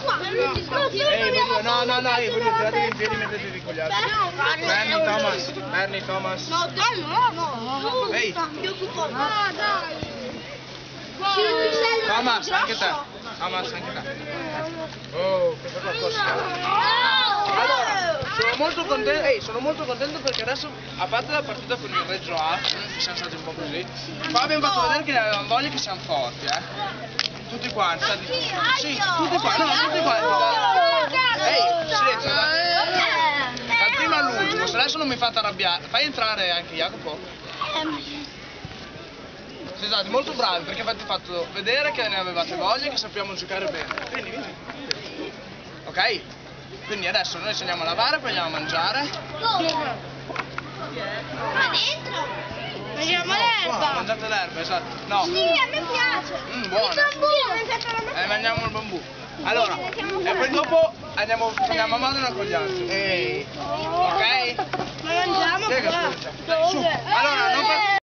No, io voglio tiratevi in piedi mentre vi ricogliate. Bernie, Thomas. No. Ehi. Thomas, anche te. Oh, che per qualcosa. Allora, sono molto contento perché adesso, a parte la partita con il Reggio A, siamo stati un po' così, qua abbiamo fatto vedere che avevamo voglia che siamo forti, tutti quanti, sì, tutti quanti, ehi, silenzio, dal primo all'ultimo, se adesso non mi fate arrabbiare, fai entrare anche Jacopo. Siete stati molto bravi perché avete fatto vedere che ne avevate voglia e che sappiamo giocare bene. Vieni. Ok? Quindi adesso noi ci andiamo a lavare, poi andiamo a mangiare. Dove? Ma dentro? Mangiamo l'erba. Mangiate l'erba, esatto. No. Sì, a me piace. Buono. Il bambù. Mangiamo il bambù. Allora, e poi dopo andiamo a Modena con gli altri. Ok? Ma mangiamo qua. Su. Allora, non